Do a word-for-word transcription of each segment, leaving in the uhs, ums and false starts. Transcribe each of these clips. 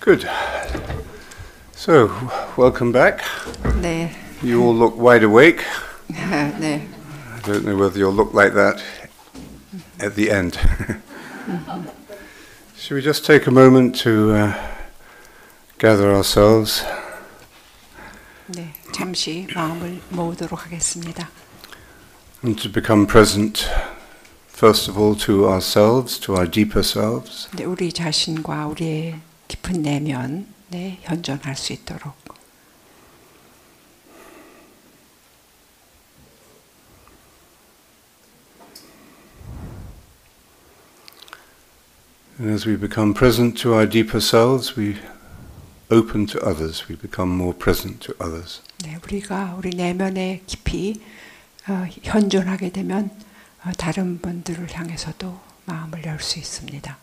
Good. So, welcome back. 네. You all look wide awake. 네. I don't know whether you'll look like that at the end. Should we just take a moment to uh, gather ourselves? 네. 잠시 마음을 모으도록 하겠습니다. And to become present, first of all, to ourselves, to our deeper selves. 네, 우리 자신과 우리의 깊은 내면, 네, 현존할 수 있도록. And as we become present to our deeper selves, we open to others. We become more present to others. 네, 우리가 우리 내면에 깊이 어, 현존하게 되면 어, 다른 분들을 향해서도 마음을 열 수 있습니다.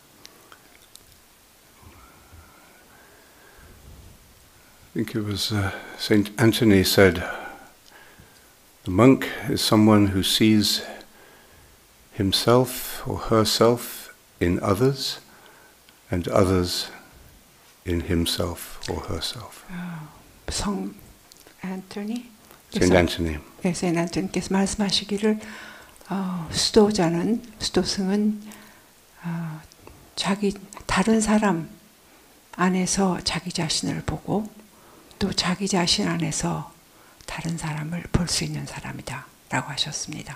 I think it was uh, Saint Anthony said, the monk is someone who sees himself or herself in others and others in himself or herself. 어, 성 앤토니? Saint Anthony. 네, 세인 앤토니께서 말씀하시기를 어, 수도자는, 수도승은 어, 자기 다른 사람 안에서 자기 자신을 보고 또 자기 자신 안에서 다른 사람을 볼 수 있는 사람이다 라고 하셨습니다.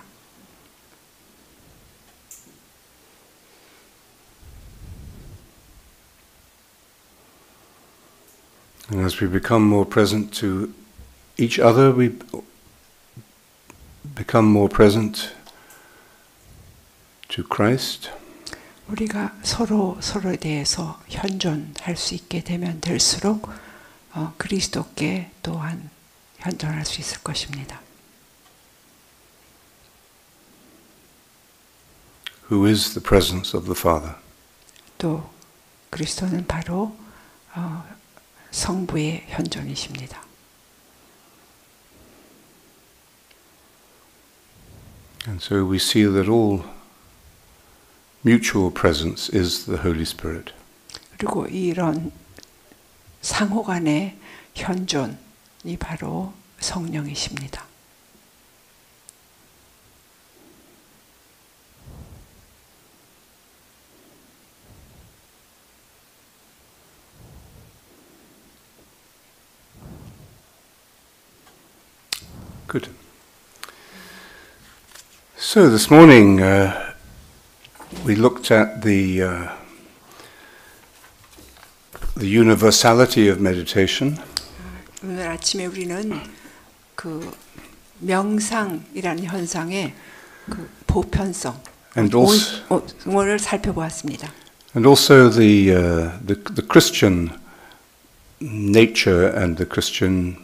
And as we become more present to each other, we become more present to Christ. 우리가 서로 서로에 대해서 현존할 수 있게 되면 될수록 어, 그리스도께 또한 현존할 수 있을 것입니다. Who is the presence of the Father? 또 그리스도는 바로 어, 성부의 현존이십니다. And so we see that all mutual presence is the Holy Spirit. 그리고 이런 상호 간의 현존이 바로 성령이십니다. Good. So this morning uh, we looked at the uh, the universality of meditation. 오늘 아침에 우리는 그 명상이라는 현상의 그 보편성, And also, 을 살펴보았습니다. and also the, uh, the the Christian nature and the Christian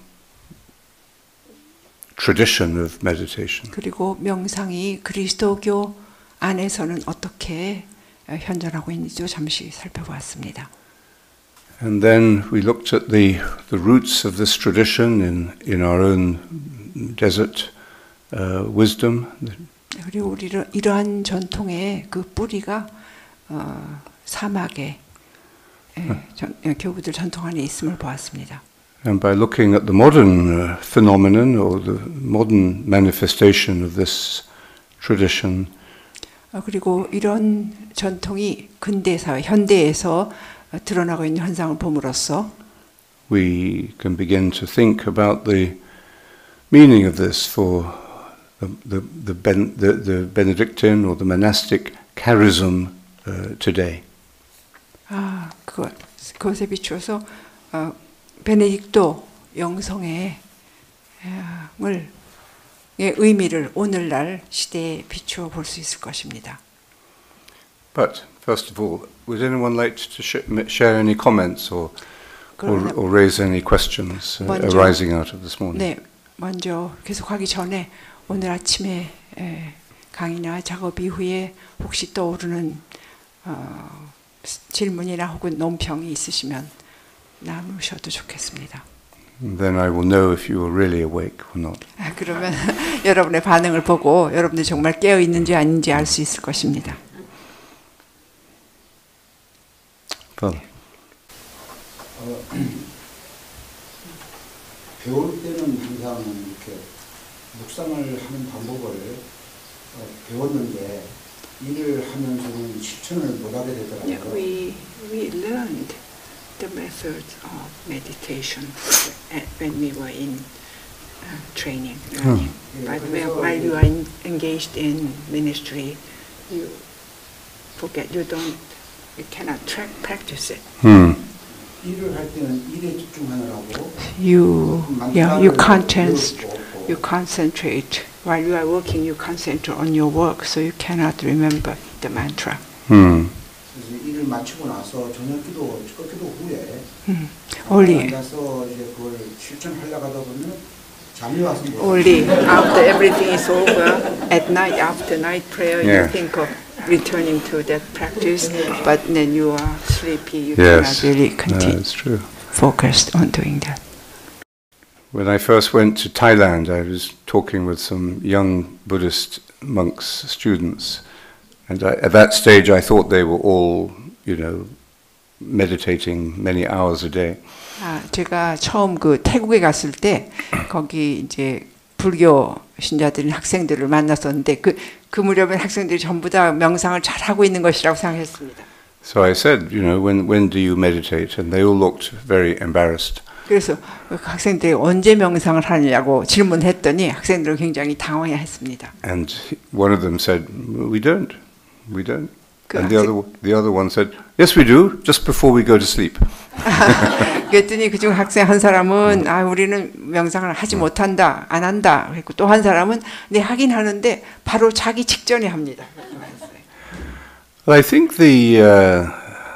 tradition of meditation. 그리고 명상이 그리스도교 안에서는 어떻게 현존하고 있는지도 잠시 살펴보았습니다. And then we looked at the the roots of this tradition in in our own desert uh, wisdom. 그리고 우리는 이러한 전통의 그 뿌리가 어, 사막의 예, 전, 예, 교부들 전통 안에 있음을 보았습니다. And by looking at the modern uh, phenomenon or the modern manifestation of this tradition, 어, 그리고 이런 전통이 근대 사회, 현대에서 어, 드러나고 있는 현상을 봄으로써 we can begin to think about the meaning of this for the the the, ben, the, the Benedictine or the monastic charism uh, today. 아, 그것, 그것에 비추어서 어, 베네딕토 영성의 을 의 의미를 오늘날 시대에 비추어 볼 수 있을 것입니다. But first of all, would anyone like to sh- share any comments or or, or raise any questions uh, 먼저, arising out of this morning? 네, 먼저 계속하기 전에 오늘 아침에 에, 강의나 작업 이후에 혹시 떠오르는 어, 질문이나 혹은 논평이 있으시면 나누셔도 좋겠습니다. Then I will know if you are really awake or not. 아, 그러면 여러분의 반응을 보고 여러분이 정말 깨어 있는지 아닌지 알 수 있을 것입니다. Well. 어, 배울 때는 항상 이렇게 묵상을 하는 방법을 어, 배웠는데 일을 하면서는 실천을 못하게 되더라고요. Yeah, we we learned the methods of meditation when we were in uh, training, learning. 예, But 그래서 while 이제 you are in, engaged in ministry, you forget. You don't. You cannot track, practice it. Hmm. 일을 할 때는 일에 집중하느라고 You yeah. You 만사를 concentrate. 배웠고 You concentrate while you are working. You concentrate on your work, so you cannot remember the mantra. Hmm. 그래서 일을 마치고 나서 저녁 기도, 첫 기도 후에 Mm. Only 앉아서 이제 그걸 실천하려고 하다 보면 잠이 와서 못 only after everything is over at night, after night prayer, Yeah. you think of returning to that practice, but then you are sleepy. You Yes, cannot really no, continue it's true. focused on doing that. When I first went to Thailand, I was talking with some young Buddhist monks, students, and I, at that stage I thought they were all, you know, meditating many hours a day. 아, 제가 처음 그 태국에 갔을 때 거기 이제 불교 신자들인 학생들을 만났었는데 그, 그 무렵에 학생들이 전부 다 명상을 잘 하고 있는 것이라고 생각했습니다. So I said, you know, when when do you meditate? And they all looked very embarrassed. 그래서 그 학생들이 언제 명상을 하느냐고 질문했더니 학생들은 굉장히 당황했습니다. And one of them said, "We don't, we don't." 그 And the 학생- other the other one said, "Yes, we do. Just before we go to sleep." 그랬더니 그중 학생 한 사람은 아 우리는 명상을 하지 못한다, 안 한다. 그리고 또 한 사람은 네 하긴 하는데 바로 자기 직전에 합니다. Well, I think the, uh,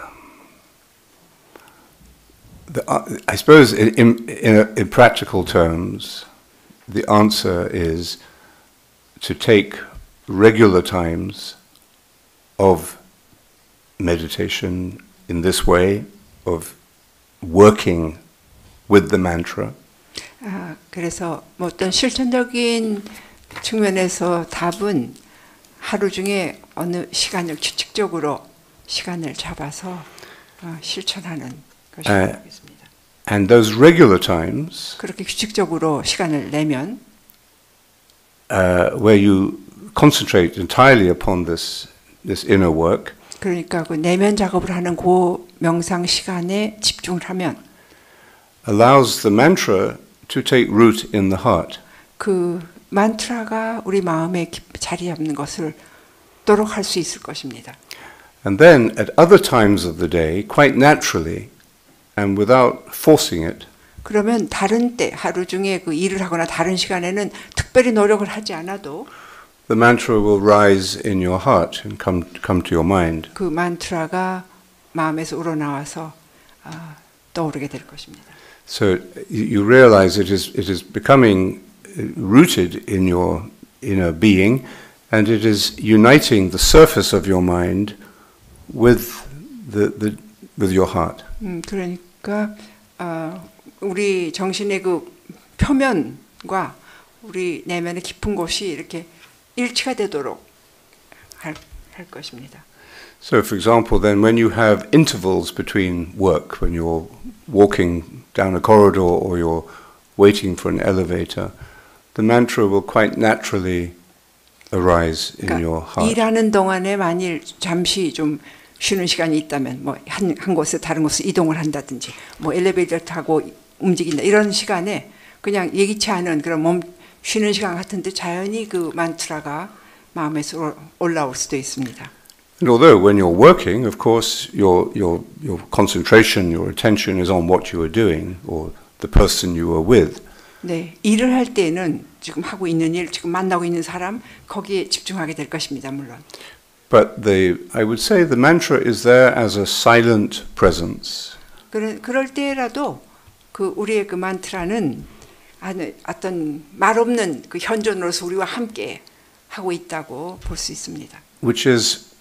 the uh, I suppose in in, in, a, in practical terms, the answer is to take regular times of meditation in this way, of working with the mantra. 아, 그래서 뭐 어떤 실천적인 측면에서 답은 하루 중에 어느 시간을 규칙적으로 시간을 잡아서 어, 실천하는 것이 아. 되겠습니다. And those regular times, 그렇게 규칙적으로 시간을 내면 uh, where you concentrate entirely upon this this inner work, 그러니까 그 내면 작업을 하는 그 명상 시간에 집중을 하면 allows the mantra to take root in the heart. 그 만트라가 우리 마음에 깊이 자리 잡는 것을 도록 할 수 있을 것입니다. And then at other times of the day, quite naturally and without forcing it, 그러면 다른 때 하루 중에 그 일을 하거나 다른 시간에는 특별히 노력을 하지 않아도 the mantra will rise in your heart and come come to your mind. 그 만트라가 마음에서 우러나와서 아, 떠오르게 될 것입니다. So you you realize it is it is becoming rooted in your inner being, and it is uniting the surface of your mind with the, the with your heart. 음, 그러니까 어, 우리 정신의 그 표면과 우리 내면의 깊은 곳이 이렇게 일치가 되도록 할, 할 것입니다. So, for example, then when you have intervals between work, when you're walking down a corridor or you're waiting for an elevator, the mantra will quite naturally arise in your 그러니까 heart. 일하는 동안에 만일 잠시 좀 쉬는 시간이 있다면 뭐 한 한 곳에서 다른 곳으로 이동을 한다든지 뭐 엘리베이터 타고 움직인다 이런 시간에 그냥 예기치 않은 그런 몸 쉬는 시간 같은데 자연히 그 만트라가 마음에서 올라올 수도 있습니다. And although when you're working, of course, your your your concentration, your attention is on what you are doing or the person you are with. 네, 일을 할 때는 지금 하고 있는 일, 지금 만나고 있는 사람 거기에 집중하게 될 것입니다, 물론. But the I would say the mantra is there as a silent presence. 그런 그럴 때라도 그 우리의 그 만트라는 어떤 말 없는 그 현존으로서 우리와 함께 하고 있다고 볼 수 있습니다. Which is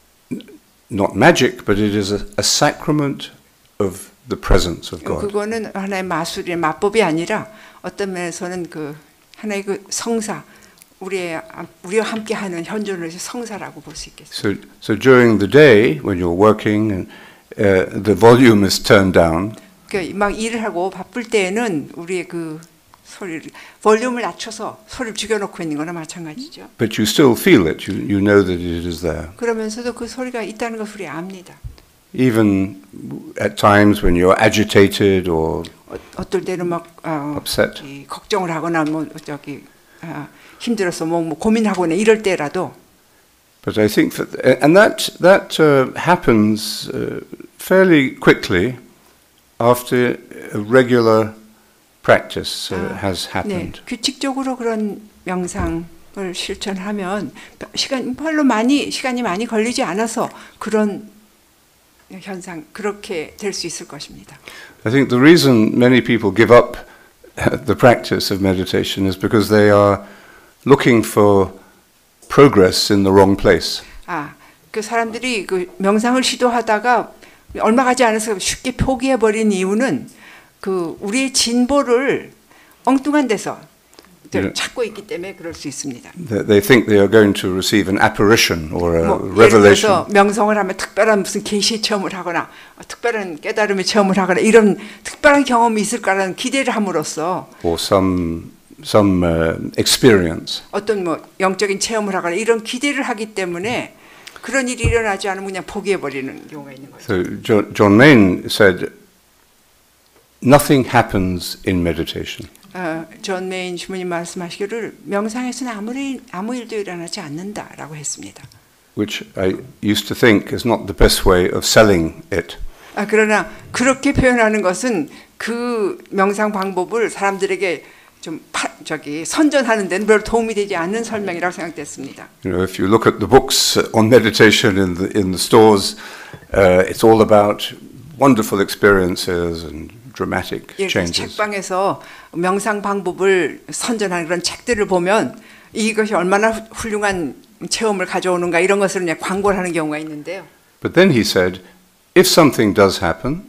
not magic, but it is a, a sacrament of the presence of God. 그거는 하나의 마술의 마법이 아니라 어떤 면에서는 그 하나의 그 성사, 우리의 우리와 함께하는 현존으로서 성사라고 볼 수 있겠습니다. So, so during the day when you're working and uh, the volume is turned down. 그러니까 막 일을 하고 바쁠 때에는 우리의 그 소리를 볼륨을 낮춰서 소리를 죽여놓고 있는 거나 마찬가지죠. But you still feel it. You, you know that it is there. 그러면서도 그 소리가 있다는 것을 우리 압니다. Even at times when you're agitated or 어, 어떨 때는 막 어, upset. 이, 걱정을 하거나 뭐 저기 아, 힘들어서 뭐, 뭐 고민하거나 이럴 때라도. But I think that, and that that uh, happens uh, fairly quickly after a regular practice uh, 아, has happened. 네, 규칙적으로 그런 명상을 실천하면 시간 별로 많이 시간이 많이 걸리지 않아서 그런 현상 그렇게 될 수 있을 것입니다. I think the reason many people give up the practice of meditation is because they are looking for progress in the wrong place. 아, 그 사람들이 그 명상을 시도하다가 얼마 가지 않아서 쉽게 포기해 버린 이유는 그 우리의 진보를 엉뚱한 데서 네. 찾고 있기 때문에 그럴 수 있습니다. They, they think they are going to receive an apparition or a 뭐, revelation. 예를 들어서 명상을 하면 특별한 무슨 계시 체험을 하거나 특별한 깨달음의 체험을 하거나 이런 특별한 경험이 있을 거라는 기대를 함으로써 or some some uh, experience. 어떤 뭐 영적인 체험을 하거나 이런 기대를 하기 때문에 그런 일이 일어나지 않으면 그냥 포기해 버리는 경우가 있는 거죠. So John, John Main said, "Nothing happens in meditation." 어, 존 메인 주무님 말씀하시기를 명상에서는 아무리 아무 일도 일어나지 않는다라고 했습니다. Which I used to think is not the best way of selling it. 아, 그러나 그렇게 표현하는 것은 그 명상 방법을 사람들에게 좀 파, 저기 선전하는 데는 별 도움이 되지 않는 설명이라고 생각됐습니다. You know, if you look at the books on meditation in the in the stores, uh, it's all about wonderful experiences and dramatic 예, changes. 책방에서 명상 방법을 선전하는 그런 책들을 보면 이것이 얼마나 훌륭한 체험을 가져오는가 이런 것을 그냥 광고를 하는 경우가 있는데요. But then he said, if something does happen,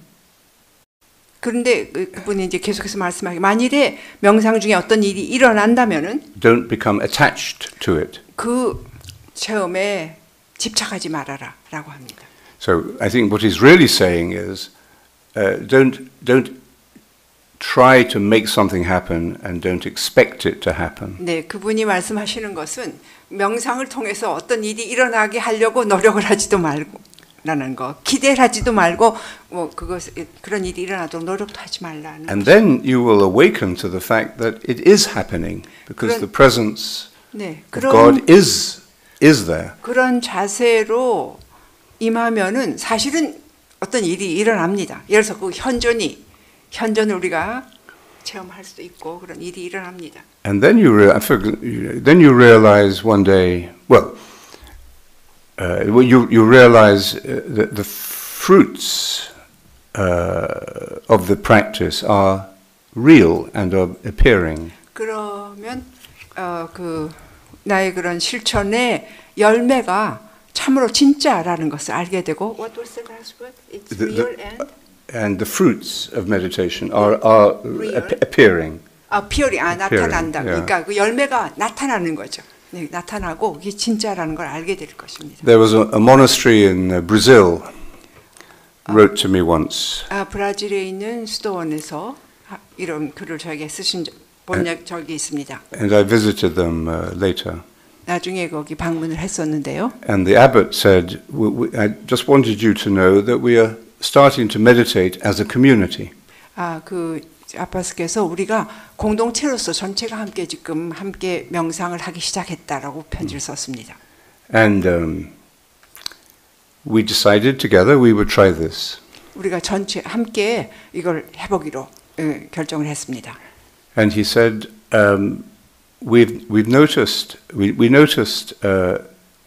그런데 그분이 이제 계속해서 말씀하기 만일에 명상 중에 어떤 일이 일어난다면은 don't become attached to it. 그 체험에 집착하지 말아라라고 합니다. So I think what he's really saying is, uh, don't don't try to make something happen and don't expect it to happen. 네, 그분이 말씀하시는 것은 명상을 통해서 어떤 일이 일어나게 하려고 노력을 하지도 말고. 라는 거 기대를 하지도 말고 뭐 그것 그런 일이 일어나도록 노력도 하지 말라는. And then you will awaken to the fact that it is happening because 그런, the presence 네, of 그런, God is is there. 그런 자세로 임하면은 사실은 어떤 일이 일어납니다. 예를 들어서 그 현존이 현존을 우리가 체험할 수도 있고 그런 일이 일어납니다. And then you rea- then you realize one day, well. Uh, well, you you realize uh, that the fruits uh, of the practice are real and are appearing. 그러면 어, 그 나의 그런 실천의 열매가 참으로 진짜라는 것을 알게 되고. What was the last word? It's The- real the- and And the fruits of meditation are are Real. ap- appearing. appearing 아 나타난다. Appearing, 그러니까 그 열매가 나타나는 거죠. 네, 나타나고 이게 진짜라는 걸 알게 될 것입니다. There was a, a monastery in uh, Brazil. Wrote to me once. 아, 브라질에 있는 수도원에서 이런 글을 저에게 쓰신 번역 적이 있습니다. And I visited them uh, later. 나중에 거기 방문을 했었는데요. And the abbot said, we, we, I just wanted you to know that we are starting to meditate as a community. 아, 그 아빠스께서 우리가 공동체로서 전체가 함께 지금 함께 명상을 하기 시작했다라고 편지를 썼습니다. And um, we decided together we would try this. 우리가 전체 함께 이걸 해보기로 에, 결정을 했습니다. And he said, um, we've we've noticed we we noticed uh,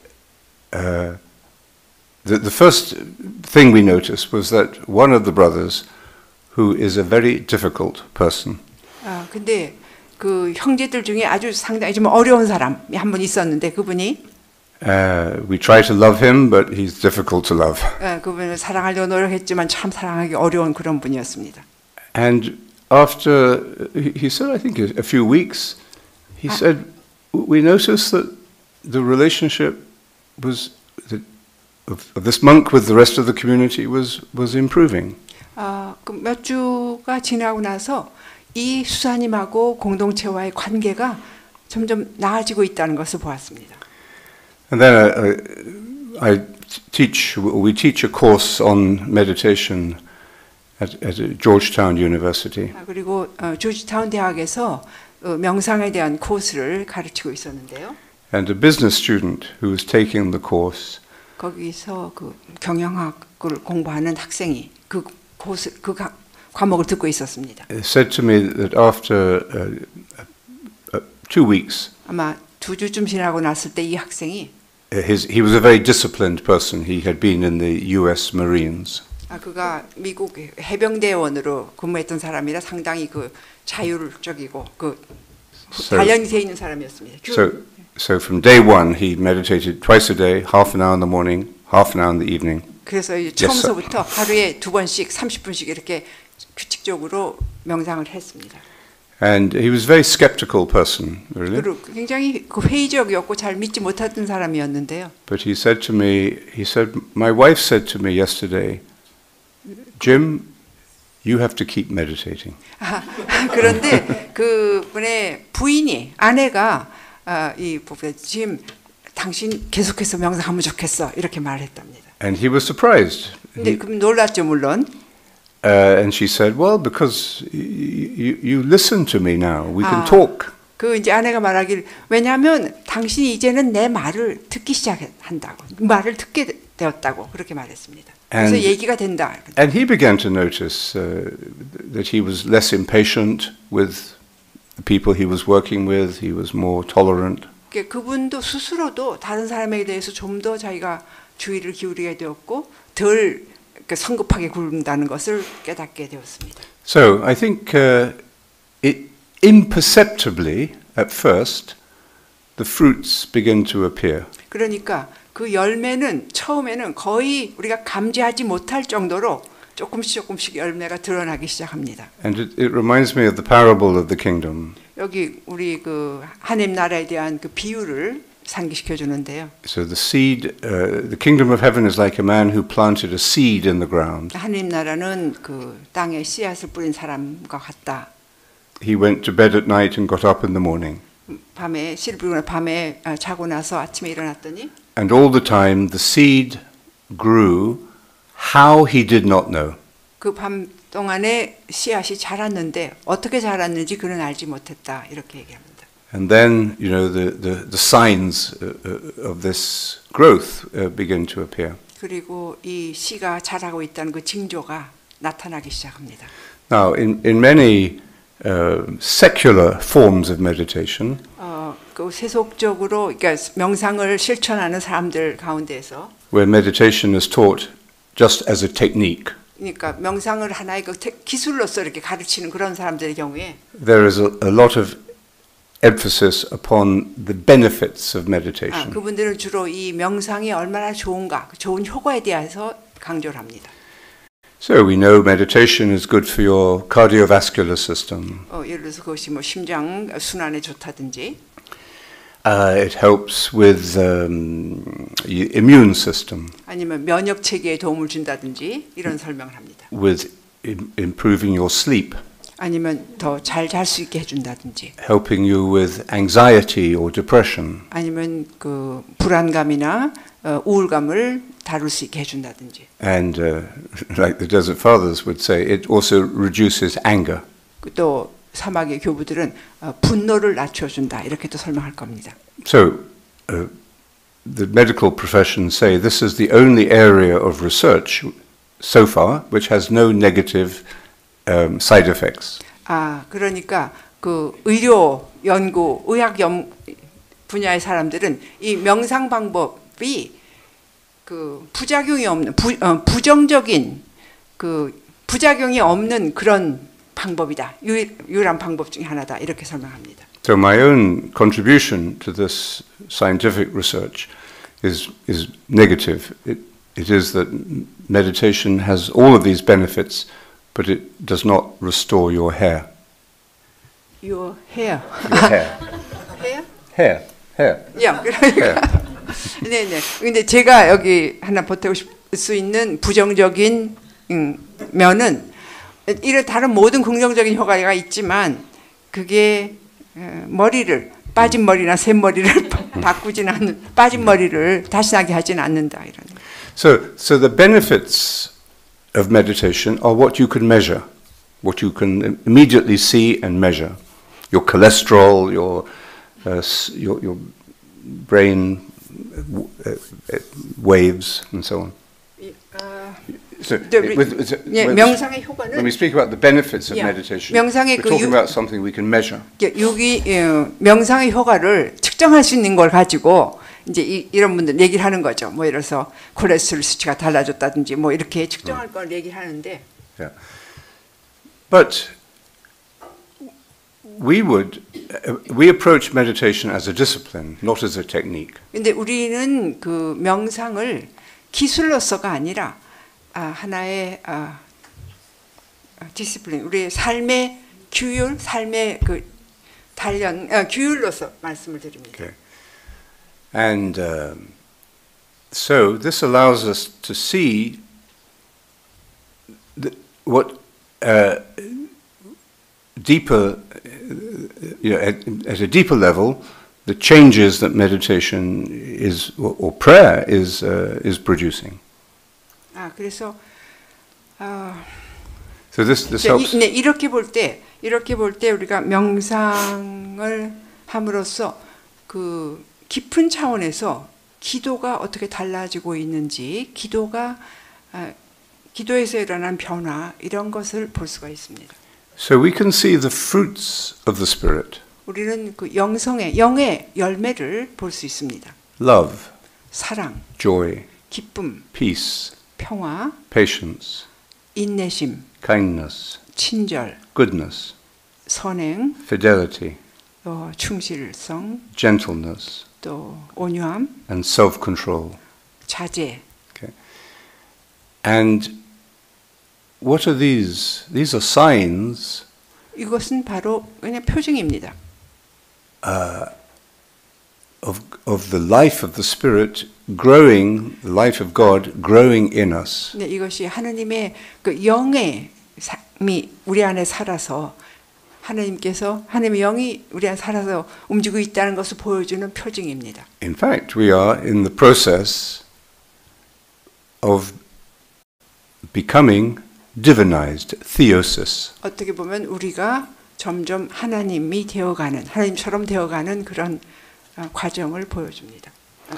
uh, the the first thing we noticed was that one of the brothers, who is a very difficult person. 아, 근데 그 형제들 중에 아주 상당히 좀 어려운 사람이 한 분 있었는데 그분이 Uh, we try to love him, but he's difficult to love. 아, 그분을 사랑하려고 노력했지만 참 사랑하기 어려운 그런 분이었습니다. And after he he said, I think a few weeks, he said, we noticed that the relationship was that of, of this monk with the rest of the community was was improving. 아, 그 몇 주가 지나고 나서 이 수사님하고 공동체와의 관계가 점점 나아지고 있다는 것을 보았습니다. And then uh, I teach, we teach a course on meditation at, at Georgetown University. 아, 그리고 어, 조지타운 대학에서 어, 명상에 대한 코스를 가르치고 있었는데요. And a business student who was taking the course 거기서 그 경영학을 공부하는 학생이 그 코스 그 가, 과목을 듣고 있었습니다. said to me that after uh, uh, two weeks, 아마 두 주쯤 지나고 났을 때 이 학생이 his, he was a very disciplined person. He had been in the U S Marines. 아, 그가 미국 해병대원으로 근무했던 사람이라 상당히 그 자율적이고 그 So- 단련이 돼 있는 사람이었습니다. So, so from day one, he meditated twice a day, half an hour in the morning, half an hour in the evening. 그래서 이제 Yes, sir. 처음서부터 하루에 두 번씩 삼십 분씩 이렇게 규칙적으로 명상을 했습니다. And he was a very skeptical person, really. 그리고 굉장히 그 회의적이었고 잘 믿지 못했던 사람이었는데요. But he said to me, he said, my wife said to me yesterday, Jim, you have to keep meditating. 아, 그런데 그분의 부인이 아내가 아, 이 부부에 지금 당신 계속해서 명상하면 좋겠어 이렇게 말했답니다. And he was surprised. 근데 그럼 놀랐죠 물론. Uh, and she said, well, because you, you, you listen to me now, we can 아, talk. 그 이제 아내가 말하길 왜냐하면 당신이 이제는 내 말을 듣기 시작한다고 말을 듣게 되었다고 그렇게 말했습니다. 그래서 And- 얘기가 된다. And he began to notice uh, that he was less impatient with the people he was working with, he was more tolerant. 그러니까 그분도 스스로도 다른 사람에 대해서 좀 더 자기가 주의를 기울이게 되었고 덜 그러니까 성급하게 굴는다는 것을 깨닫게 되었습니다. So I think uh, it, imperceptibly, at first, the fruits begin to appear. 그러니까 그 열매는 처음에는 거의 우리가 감지하지 못할 정도로 조금씩 조금씩 열매가 드러나기 시작합니다. And it, it reminds me of the parable of the kingdom. 여기 우리 그 하나님 나라에 대한 그 비유를 상기시켜 주는데요. So the seed, uh, the kingdom of heaven is like a man who planted a seed in the ground. 하나님 나라는 그 땅에 씨앗을 뿌린 사람과 같다. He went to bed at night and got up in the morning. 밤에 씨를 뿌리고 밤에 자고 나서 아침에 일어났더니 And all the time the seed grew how he did not know. 그 밤 동안에 씨앗이 자랐는데 어떻게 자랐는지 그는 알지 못했다. 이렇게 얘기합니다. And then, you know, the, the, the signs uh, uh, of this growth uh, begin to appear. 그리고 이 씨가 자라고 있다는 그 징조가 나타나기 시작합니다. Now, in, in many uh, secular forms of meditation, 어, 그 세속적으로 그러니까 명상을 실천하는 사람들 가운데에서 where meditation is taught just as a technique, 그러니까 명상을 하나의 그 테- 기술로서 이렇게 가르치는 그런 사람들의 경우에 there is a, a lot of emphasis upon the benefits of 아, meditation. 그분들은 주로 이 명상이 얼마나 좋은가, 그 좋은 효과에 대해서 강조를 합니다. So we know meditation is good for your cardiovascular system. 어, 예를 들어서 그것이 뭐 심장 순환에 좋다든지, Uh, it helps with um, y- immune system, 아니면 면역 체계에 도움을 준다든지 이런 설명을 합니다. with im- improving your sleep, 아니면 더 잘 잘 수 있게 해준다든지, helping you with anxiety or depression. 아니면 그 불안감이나 어, 우울감을 다룰 수 있게 해준다든지, And uh, like the Desert Fathers would say, it also reduces anger. 또 사막의 교부들은 어, 분노를 낮춰준다 이렇게 또 설명할 겁니다. So uh, the medical profession say this is the only area of research so far which has no negative um, side effects. 아 그러니까 그 의료 연구, 의학 연 분야의 사람들은 이 명상 방법이 그 부작용이 없는 부, 어, 부정적인 그 부작용이 없는 그런 방법이다. 유, 유일한 방법 중에 하나다. 이렇게 설명합니다. So my own contribution to this scientific research is is negative. It, it is that meditation has all of these benefits, but it does not restore your hair. Your hair. Your hair. hair? Hair. Hair. 야, 그러니까 네, 네. 근데 제가 여기 하나 보태고 싶을 수 있는 부정적인 음, 면은 이런 다른 모든 긍정적인 효과가 있지만 그게 어, 머리를 빠진 머리나 새 머리를 바꾸진 않는 빠진 머리를 다시 나게 하진 않는다 이런. So, so the benefits of meditation are what you can measure, what you can immediately see and measure. Your cholesterol, your uh, your, your brain waves, and so on. Uh, so, the, with, with, 예, when, 명상의 효과는 when we speak about the benefits of yeah, meditation, 명상의 we're 그 talking 유, about something we can measure. 여기 예, 명상의 효과를 측정할 수 있는 걸 가지고 이제 이, 이런 분들 얘기를 하는 거죠. 뭐 예를 들어서 콜레스테롤 수치가 달라졌다든지 뭐 이렇게 측정할 걸 얘기를 하는데. Yeah. But we would uh, we approach meditation as a discipline, not as a technique. 근데 우리는 그 명상을 기술로서가 아니라 아, 하나의 아, 디시플린, 우리의 삶의 규율, 삶의 그 단련, 아, 규율로서 말씀을 드립니다. Okay. And um, so this allows us to see the, what uh, deeper, you know, at, at a deeper level, the changes that meditation is or, or prayer is uh, is producing. 아, 그래서 어, So this this 이, helps. 네, 이렇게 볼 때, 이렇게 볼 때 우리가 명상을 함으로써 그 깊은 차원에서 기도가 어떻게 달라지고 있는지, 기도가 아, 기도에서 일어난 변화 이런 것을 볼 수가 있습니다. So we can see the fruits of the Spirit. 우리는 그 영성의 영의 열매를 볼 수 있습니다. Love, 사랑, joy, 기쁨, peace, 평화, patience, 인내심, kindness, 친절, goodness, 선행, fidelity, 또 충실성, gentleness, 또 온유함, and self-control. 자제. Okay. And what are these? These are signs 이것은 바로 그냥 표징입니다. uh, of of the life of the Spirit growing, the life of God growing in us. 네, 이것이 하느님의 그 영의 삶이 우리 안에 살아서 하나님께서 하나님의 영이 우리 안에 살아서 움직이고 있다는 것을 보여주는 표징입니다. In fact, we are in the process of becoming divinized, theosis. 어떻게 보면 우리가 점점 하나님이 되어가는, 하나님처럼 되어가는 그런 어, 과정을 보여줍니다.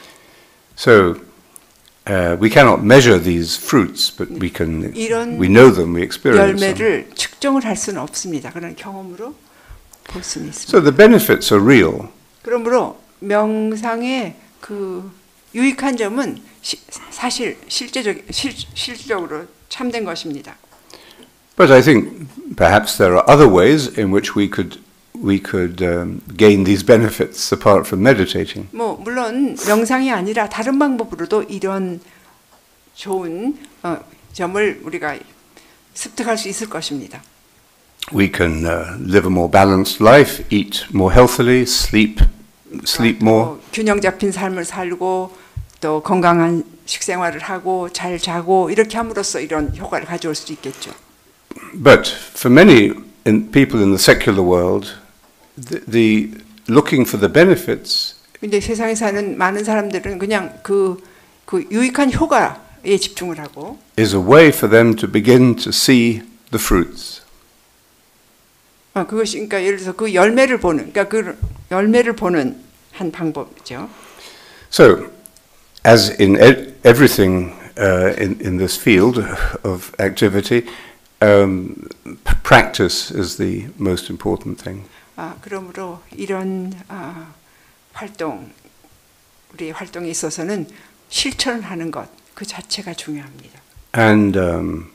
So uh, we cannot measure these fruits, but we can. 이런 We know them. We experience them. 열매를 측정을 할 수는 없습니다. 그런 경험으로 볼 수는 있습니다. So the benefits are real. 그러므로 명상의 그 유익한 점은 시, 사실 실제적 실, 실질적으로 참된 것입니다. But I think perhaps there are other ways in which we could we could um, gain these benefits apart from meditating. 뭐 물론 명상이 아니라 다른 방법으로도 이런 좋은 어, 점을 우리가 습득할 수 있을 것입니다. We can uh, live a more balanced life, eat more healthily, sleep sleep more. 또 균형 잡힌 삶을 살고 또 건강한 식생활을 하고 잘 자고 이렇게 함으로써 이런 효과를 가져올 수 있겠죠. But for many in, people in the secular world, the, the looking for the benefits 근데 세상에 사는 많은 사람들은 그냥 그, 그 유익한 효과에 집중을 하고 is a way for them to begin to see the fruits. 어, 그것이 그러니까 예를 들어서 그 열매를 보는 그러니까 그 열매를 보는 한 방법이죠. So, as in e- everything uh, in, in this field of activity, um, p- practice is the most important thing. 아, 그러므로 이런 아, 활동, 우리 활동에 있어서는 실천하는 것 그 자체가 중요합니다. And um,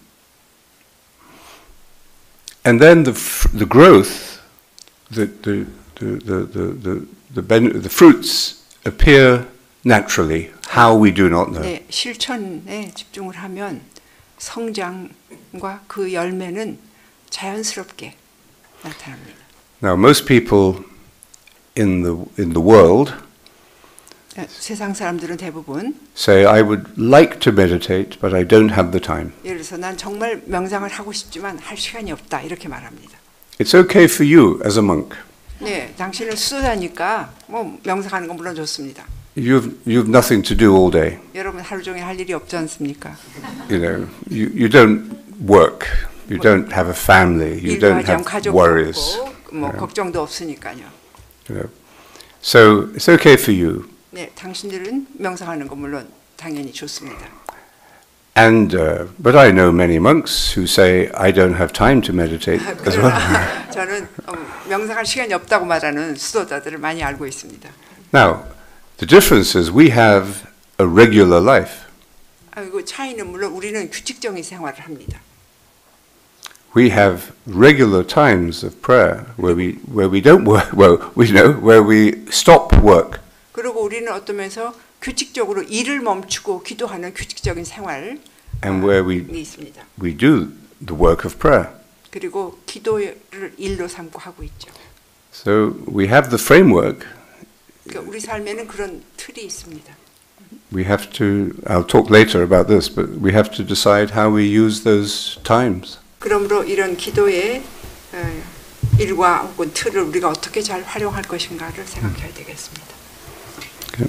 and then the f- the growth, the the the the the the, the, ben- the fruits appear naturally. How we do not know. 네, 실천에 집중을 하면 성장과 그 열매는 자연스럽게 나타납니다. Now, most people in the in the world 세상 사람들은 대부분 say, I would like to meditate, but I don't have the time. 예를 들어서 난 정말 명상을 하고 싶지만 할 시간이 없다 이렇게 말합니다. It's okay for you as a monk. 네, 당신은 수도자니까 뭐 명상하는 건 물론 좋습니다. You've, you've nothing to do all day. 여러분 하루 종일 할 일이 없지 않습니까? You know, you, you don't work. You don't have a family. You 일도 don't 하지 않고 have 가족도 worries. 없고 뭐 걱정도 없으니까요. You know. So it's okay for you. 네, 당신들은 명상하는 건 물론 당연히 좋습니다. And uh, but I know many monks who say I don't have time to meditate as well. 저는 어, 명상할 시간이 없다고 말하는 수도자들을 많이 알고 있습니다. Now, the difference is we have a regular life. 그리고 차이는 물론 우리는 규칙적인 생활을 합니다. We have regular times of prayer where we where we don't work. Well, we know where we stop work. 그리고 우리는 어떤 면에서 규칙적으로 일을 멈추고 기도하는 규칙적인 생활이 And where we 있습니다. we do the work of prayer. 그리고 기도를 일로 삼고 하고 있죠. So we have the framework. 그러니까 우리 삶에는 그런 틀이 있습니다. We have to. I'll talk later about this, but we have to decide how we use those times. 그러므로 이런 기도의 어, 일과 혹은 틀을 우리가 어떻게 잘 활용할 것인가를 생각해야 되겠습니다. Okay.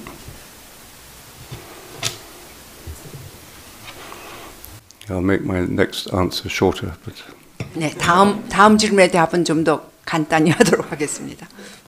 I'll make my next answer shorter, but. 네, 다음 다음 질문에 답은 좀 더 간단히 하도록 하겠습니다.